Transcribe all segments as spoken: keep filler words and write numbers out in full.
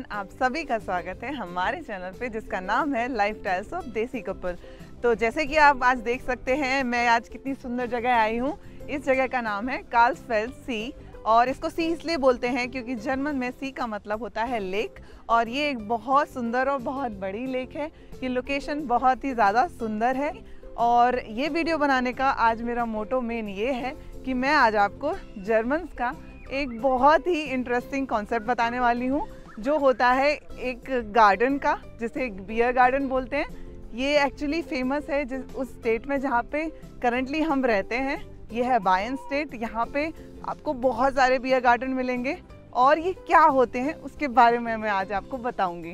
Everyone, आप सभी का स्वागत है हमारे चैनल पे जिसका नाम है लाइफस्टाइल्स ऑफ देसी कपल। तो जैसे कि आप आज देख सकते हैं, मैं आज कितनी सुंदर जगह आई हूँ। इस जगह का नाम है कार्लसफेल्ड सी और इसको सी इसलिए बोलते हैं क्योंकि जर्मन में सी का मतलब होता है लेक और ये एक बहुत सुंदर और बहुत बड़ी लेक है। ये लोकेशन बहुत ही ज़्यादा सुंदर है और ये वीडियो बनाने का आज मेरा मोटो मेन ये है कि मैं आज आपको जर्मन्स का एक बहुत ही इंटरेस्टिंग कॉन्सेप्ट बताने वाली हूँ जो होता है एक गार्डन का, जिसे एक बियर गार्डन बोलते हैं। ये एक्चुअली फेमस है जिस उस स्टेट में जहाँ पे करंटली हम रहते हैं। ये है बायन स्टेट। यहाँ पे आपको बहुत सारे बियर गार्डन मिलेंगे और ये क्या होते हैं उसके बारे में मैं आज आपको बताऊंगी।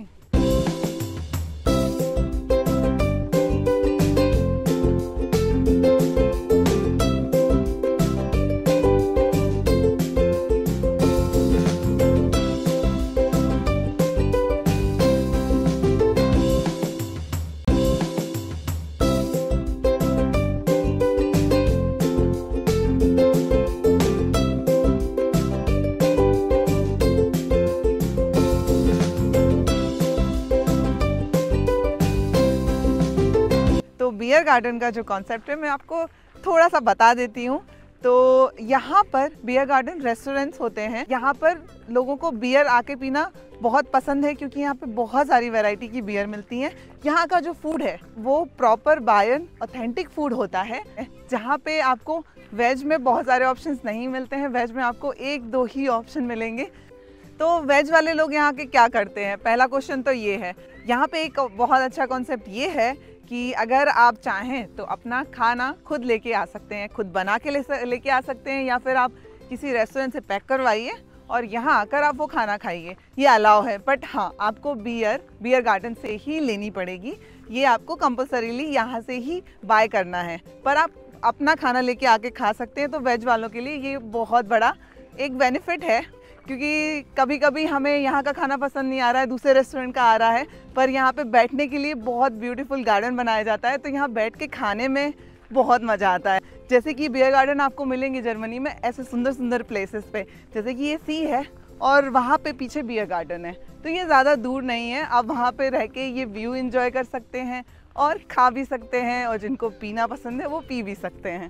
बियर गार्डन का जो कॉन्सेप्ट है मैं आपको थोड़ा सा बता देती हूँ। तो यहाँ पर बियर गार्डन रेस्टोरेंट्स होते हैं। यहाँ पर लोगों को बियर आके पीना बहुत पसंद है क्योंकि यहाँ पे बहुत सारी वैरायटी की बियर मिलती हैं। यहाँ का जो फूड है वो प्रॉपर बायन ऑथेंटिक फूड होता है। जहाँ पे आपको वेज में बहुत सारे ऑप्शंस नहीं मिलते हैं, वेज में आपको एक दो ही ऑप्शन मिलेंगे। तो वेज वाले लोग यहाँ के क्या करते हैं, पहला क्वेश्चन तो ये है। यहाँ पे एक बहुत अच्छा कॉन्सेप्ट ये है कि अगर आप चाहें तो अपना खाना खुद लेके आ सकते हैं, खुद बना के ले लेके आ सकते हैं या फिर आप किसी रेस्टोरेंट से पैक करवाइए और यहाँ आकर आप वो खाना खाइए। ये अलाउ है, बट हाँ आपको बियर बियर गार्डन से ही लेनी पड़ेगी। ये आपको कंपल्सरीली यहाँ से ही बाय करना है, पर आप अपना खाना लेके आके खा सकते हैं। तो वेज वालों के लिए ये बहुत बड़ा एक बेनिफिट है क्योंकि कभी कभी हमें यहाँ का खाना पसंद नहीं आ रहा है, दूसरे रेस्टोरेंट का आ रहा है, पर यहाँ पे बैठने के लिए बहुत ब्यूटीफुल गार्डन बनाया जाता है। तो यहाँ बैठ के खाने में बहुत मज़ा आता है। जैसे कि बियर गार्डन आपको मिलेंगे जर्मनी में ऐसे सुंदर सुंदर प्लेसेस पे, जैसे कि ये सी है और वहाँ पे पीछे बियर गार्डन है। तो ये ज़्यादा दूर नहीं है, आप वहाँ पर रह के ये व्यू इन्जॉय कर सकते हैं और खा भी सकते हैं और जिनको पीना पसंद है वो पी भी सकते हैं।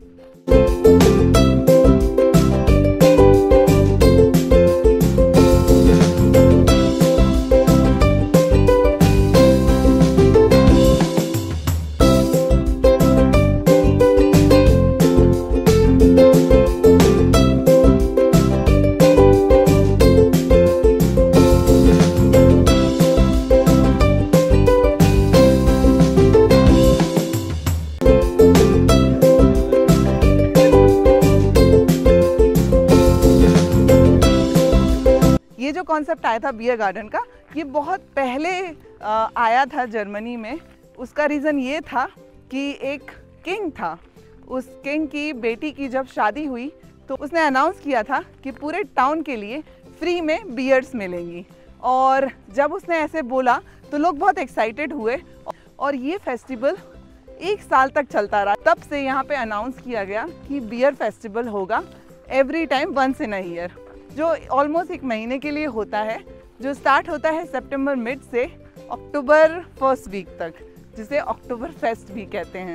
ये जो कॉन्सेप्ट आया था बियर गार्डन का, ये बहुत पहले आया था जर्मनी में। उसका रीज़न ये था कि एक किंग था, उस किंग की बेटी की जब शादी हुई तो उसने अनाउंस किया था कि पूरे टाउन के लिए फ्री में बियर्स मिलेंगी। और जब उसने ऐसे बोला तो लोग बहुत एक्साइटेड हुए और ये फेस्टिवल एक साल तक चलता रहा। तब से यहाँ पे अनाउंस किया गया कि बियर फेस्टिवल होगा every time once in a year, जो ऑलमोस्ट एक महीने के लिए होता है, जो स्टार्ट होता है सितंबर मिड से अक्टूबर फर्स्ट वीक तक, जिसे अक्टूबर फेस्ट भी कहते हैं।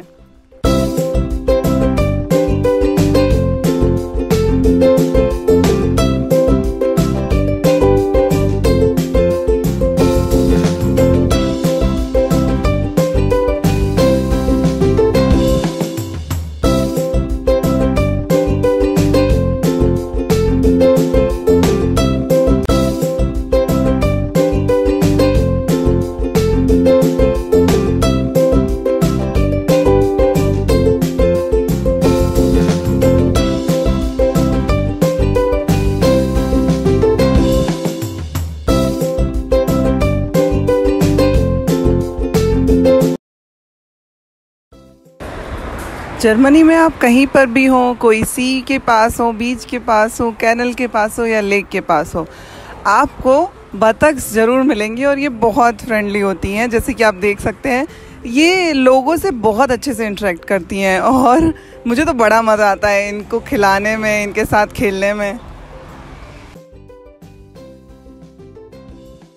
जर्मनी में आप कहीं पर भी हो, कोई सी के पास हो, बीच के पास हो, कैनल के पास हो या लेक के पास हो, आपको बतख ज़रूर मिलेंगी और ये बहुत फ्रेंडली होती हैं। जैसे कि आप देख सकते हैं ये लोगों से बहुत अच्छे से इंटरेक्ट करती हैं और मुझे तो बड़ा मज़ा आता है इनको खिलाने में, इनके साथ खेलने में।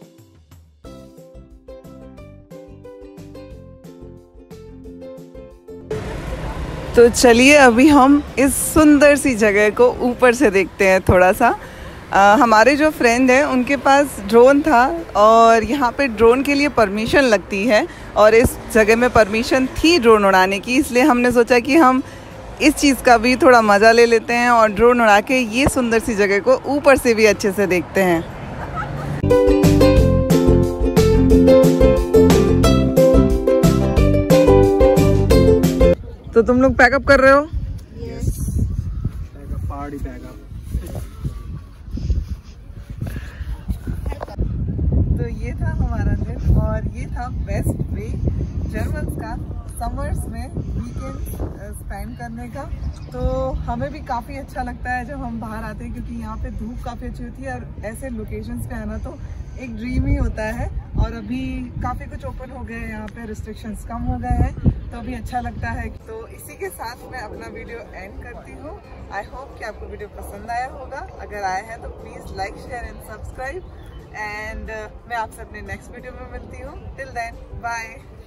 तो चलिए अभी हम इस सुंदर सी जगह को ऊपर से देखते हैं थोड़ा सा। आ, हमारे जो फ्रेंड हैं उनके पास ड्रोन था और यहाँ पे ड्रोन के लिए परमिशन लगती है और इस जगह में परमिशन थी ड्रोन उड़ाने की, इसलिए हमने सोचा कि हम इस चीज़ का भी थोड़ा मज़ा ले लेते हैं और ड्रोन उड़ा के ये सुंदर सी जगह को ऊपर से भी अच्छे से देखते हैं। तो तुम लोग पैकअप कर रहे हो? Yes, pack up, party pack up. तो ये था हमारा दिन और ये था बेस्ट वे जर्मन्स का समर्स में वीकेंड स्पेंड करने का। तो हमें भी काफ़ी अच्छा लगता है जब हम बाहर आते हैं, क्योंकि यहाँ पे धूप काफ़ी अच्छी होती है और ऐसे लोकेशंस पे आना तो एक ड्रीम ही होता है। और अभी काफ़ी कुछ ओपन हो गए हैं, यहाँ पे रिस्ट्रिक्शंस कम हो गए हैं, तो अभी अच्छा लगता है। तो इसी के साथ मैं अपना वीडियो एंड करती हूँ। आई होप कि आपको वीडियो पसंद आया होगा। अगर आया है तो please like, share and subscribe. And मैं आपसे अपने नेक्स्ट वीडियो में मिलती हूँ। Till then bye.